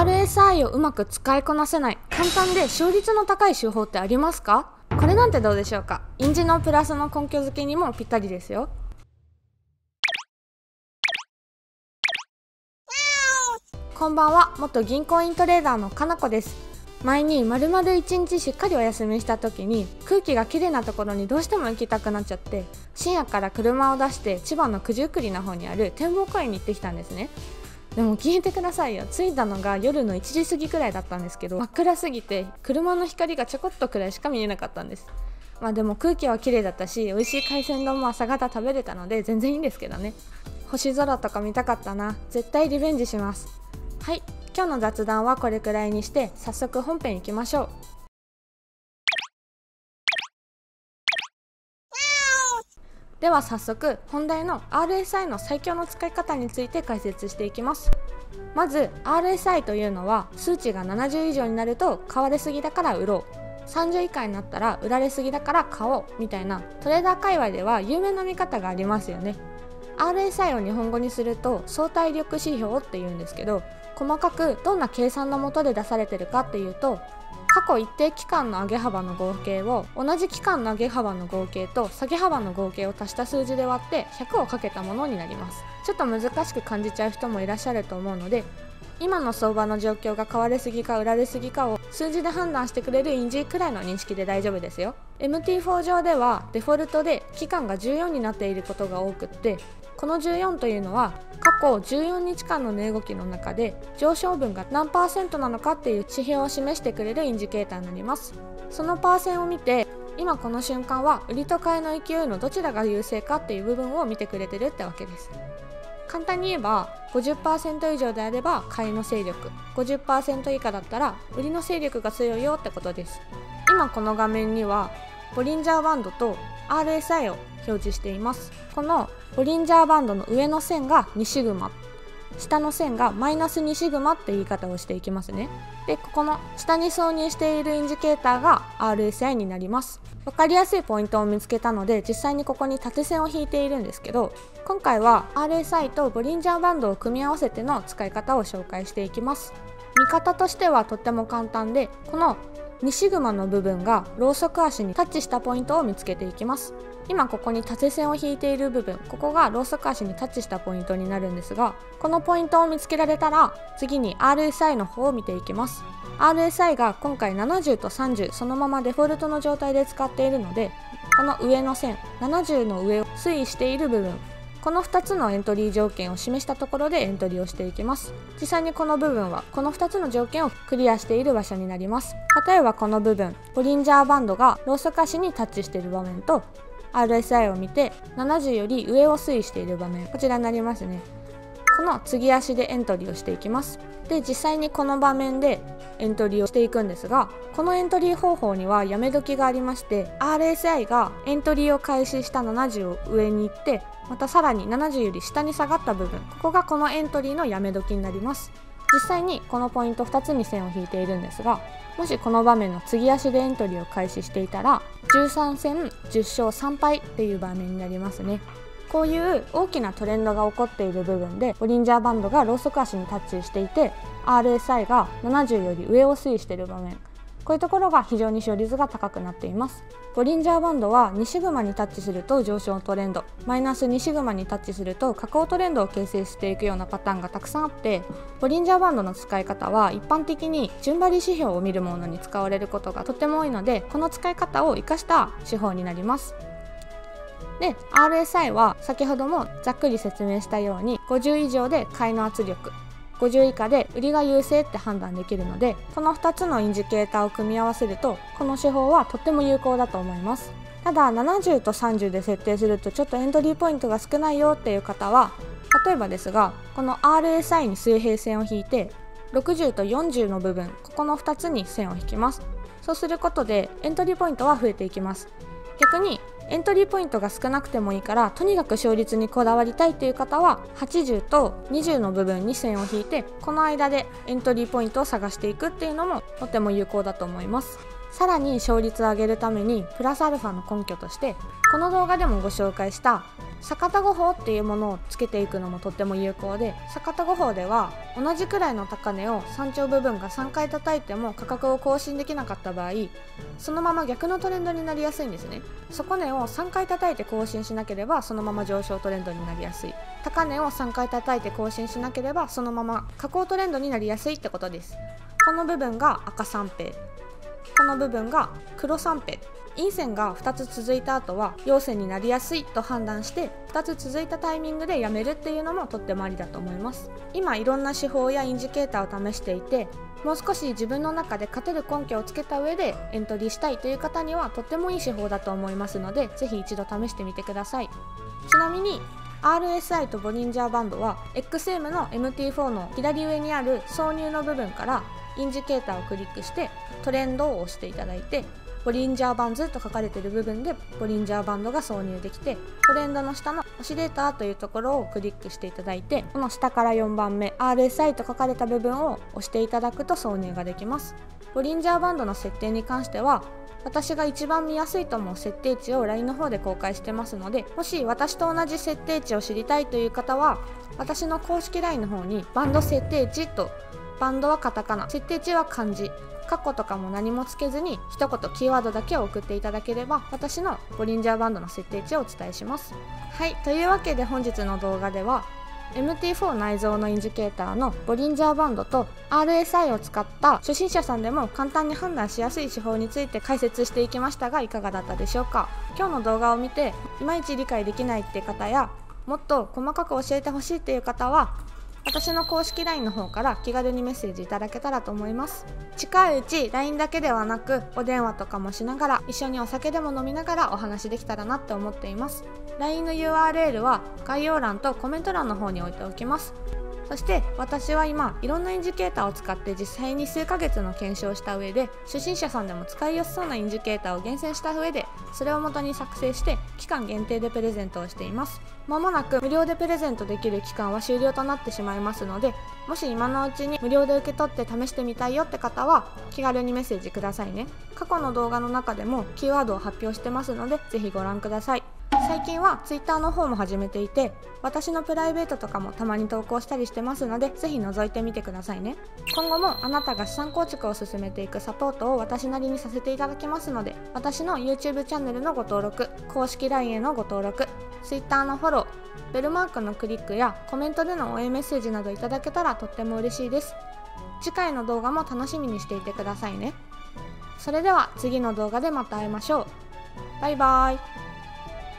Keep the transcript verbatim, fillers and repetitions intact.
アールエスアイ をうまく使いこなせない簡単で勝率の高い手法ってありますか？これなんてどうでしょうか。印字のプラスの根拠付けにもぴったりですよ。こんばんは、元銀行員トレーダーのかなこです。前に丸々いちにちしっかりお休みした時に空気がきれいなところにどうしても行きたくなっちゃって、深夜から車を出して千葉の九十九里の方にある展望公園に行ってきたんですね。でも聞いてくださいよ、着いたのが夜のいちじ過ぎくらいだったんですけど、真っ暗すぎて車の光がちょこっとくらいしか見えなかったんです。まあでも空気は綺麗だったし、美味しい海鮮丼も朝方食べれたので全然いいんですけどね。星空とか見たかったな。絶対リベンジします。はい、今日の雑談はこれくらいにして早速本編行きましょう。では早速本題の アールエスアイ の最強の使い方について解説していきます。まず アールエスアイ というのは数値がななじゅう以上になると買われすぎだから売ろう、さんじゅう以下になったら売られすぎだから買おうみたいなトレーダー界隈では有名な見方がありますよね。 アールエスアイ を日本語にすると相対力指標っていうんですけど、細かくどんな計算のもとで出されてるかっていうと、過去一定期間の上げ幅の合計を同じ期間の上げ幅の合計と下げ幅の合計を足した数字で割ってひゃくをかけたものになります。ちょっと難しく感じちゃう人もいらっしゃると思うので、今の相場の状況が買われすぎか売られすぎかを数字で判断してくれる印字くらいの認識で大丈夫ですよ。 エムティーフォー 上ではデフォルトで期間がじゅうよんになっていることが多くって、このじゅうよんというのは過去じゅうよっかかんの値動きの中で上昇分が何パーセントなのかっていう指標を示してくれるインジケーターになります。そのパーセンを見て、今この瞬間は売りと買いの勢いのどちらが優勢かっていう部分を見てくれてるってわけです。簡単に言えば ごじゅっパーセント 以上であれば買いの勢力、 ごじゅっパーセント 以下だったら売りの勢力が強いよってことです。今この画面にはボリンジャーバンドと アールエスアイ を表示しています。このボリンジャーバンドの上の線がにシグマ、下の線がマイナスにシグマって言い方をしていきますね。で、ここの下に挿入しているインジケーターが アールエスアイ になります。わかりやすいポイントを見つけたので実際にここに縦線を引いているんですけど、今回は アールエスアイ とボリンジャーバンドを組み合わせての使い方を紹介していきます。見方としてはとっても簡単で、このにシグマの部分がローソク足にタッチしたポイントを見つけていきます。今ここに縦線を引いている部分、ここがローソク足にタッチしたポイントになるんですが、このポイントを見つけられたら次に アールエスアイ の方を見ていきます。 アールエスアイ が今回ななじゅうとさんじゅうそのままデフォルトの状態で使っているので、この上の線ななじゅうの上を推移している部分、このふたつのエントリー条件を示したところでエントリーをしていきます。実際にこの部分はこのふたつの条件をクリアしている場所になります。例えばこの部分、ボリンジャーバンドがローソク足にタッチしている場面と アールエスアイ を見てななじゅうより上を推移している場面、こちらになりますね。この継ぎ足でエントリーをしていきます。で、実際にこの場面でエントリーをしていくんですが、このエントリー方法にはやめ時がありまして、 アールエスアイ がエントリーを開始したななじゅうを上に行って、またさらにななじゅうより下に下がった部分、ここがこのエントリーのやめ時になります。実際にこのポイントふたつに線を引いているんですが、もしこの場面の継ぎ足でエントリーを開始していたらじゅうさんせんじゅっしょうさんぱいっていう場面になりますね。こういう大きなトレンドが起こっている部分でボリンジャーバンドがローソク足にタッチしていて アールエスアイ がななじゅうより上を推移している場面、こういうところが非常に勝率が高くなっています。ボリンジャーバンドはにシグマにタッチすると上昇トレンド、マイナスにシグマにタッチすると下降トレンドを形成していくようなパターンがたくさんあって、ボリンジャーバンドの使い方は一般的に順張り指標を見るものに使われることがとても多いので、この使い方を生かした手法になります。で、アールエスアイ は先ほどもざっくり説明したようにごじゅう以上で買いの圧力、ごじゅう以下で売りが優勢って判断できるので、このふたつのインジケーターを組み合わせるとこの手法はとっても有効だと思います。ただななじゅうとさんじゅうで設定するとちょっとエントリーポイントが少ないよっていう方は、例えばですがこの アールエスアイ に水平線を引いてろくじゅうとよんじゅうの部分、ここのふたつに線を引きます。そうすることでエントリーポイントは増えていきます。逆にエントリーポイントが少なくてもいいからとにかく勝率にこだわりたいという方ははちじゅうとにじゅうの部分に線を引いて、この間でエントリーポイントを探していくっていうのもとても有効だと思います。 さらに勝率を上げるためにプラスアルファの根拠として、この動画でもご紹介した逆田五法っていうものをつけていくのもとっても有効で、逆田五法では同じくらいの高値を山頂部分がさんかい叩いても価格を更新できなかった場合、そのまま逆のトレンドになりやすいんですね。底値をさんかい叩いて更新しなければそのまま上昇トレンドになりやすい、高値をさんかい叩いて更新しなければそのまま下降トレンドになりやすいってことです。この部分が赤三平、この部分が黒三平。陰線がふたつ続いた後は陽線になりやすいと判断して、ふたつ続いたタイミングでやめるっていうのもとってもありだと思います。今いろんな手法やインジケーターを試していて、もう少し自分の中で勝てる根拠をつけた上でエントリーしたいという方にはとってもいい手法だと思いますので、ぜひ一度試してみてください。ちなみに アールエスアイ とボリンジャーバンドは エックスエム の エムティーフォー の左上にある挿入の部分からインジケーターをクリックしてトレンドを押していただいて、ボリンジャーバンズと書かれている部分でボリンジャーバンドが挿入できて、トレンドの下のオシレーターというところをクリックしていただいて、この下からよんばんめ アールエスアイ と書かれた部分を押していただくと挿入ができます。ボリンジャーバンドの設定に関しては私が一番見やすいと思う設定値を ライン の方で公開してますので、もし私と同じ設定値を知りたいという方は私の公式 ライン の方にバンド設定値と、バンドはカタカナ、設定値は漢字、カッコとかも何もつけずに一言キーワードだけを送っていただければ私のボリンジャーバンドの設定値をお伝えします。はい、というわけで本日の動画では エムティーフォー 内蔵のインジケーターのボリンジャーバンドと アールエスアイ を使った初心者さんでも簡単に判断しやすい手法について解説していきましたが、いかがだったでしょうか。今日の動画を見ていまいち理解できないって方や、もっと細かく教えてほしいっていう方は私の公式 ライン の方から気軽にメッセージいただけたらと思います。近いうち ライン だけではなくお電話とかもしながら、一緒にお酒でも飲みながらお話できたらなって思っています。 ライン の ユーアールエル は概要欄とコメント欄の方に置いておきます。そして私は今いろんなインジケーターを使って実際に数ヶ月の検証をした上で、初心者さんでも使いやすそうなインジケーターを厳選した上でそれを元に作成して期間限定でプレゼントをしています。まもなく無料でプレゼントできる期間は終了となってしまいますので、もし今のうちに無料で受け取って試してみたいよって方は気軽にメッセージくださいね。過去の動画の中でもキーワードを発表してますのでぜひご覧ください。最近は ツイッター の方も始めていて、私のプライベートとかもたまに投稿したりしてますのでぜひ覗いてみてくださいね。今後もあなたが資産構築を進めていくサポートを私なりにさせていただきますので、私の YouTube チャンネルのご登録、公式 ライン へのご登録、ツイッター のフォロー、ベルマークのクリックやコメントでの応援メッセージなどいただけたらとっても嬉しいです。次回の動画も楽しみにしていてくださいね。それでは次の動画でまた会いましょう。バイバーイ。